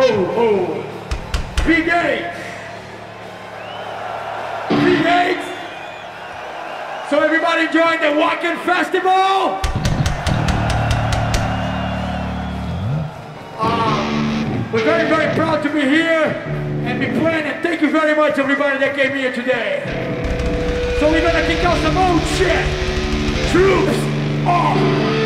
oh. V-Gates. V-Gates. So everybody enjoying the Wacken Festival? We're very, very proud to be here and be playing, and thank you very much everybody that came here today. So we're gonna kick out some old shit. Troops off.